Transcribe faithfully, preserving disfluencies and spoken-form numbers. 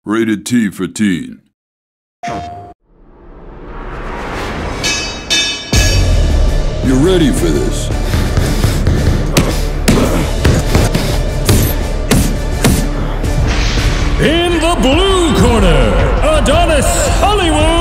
Rated T for teen. You're ready for this. In the blue corner, Adonis Hollywood!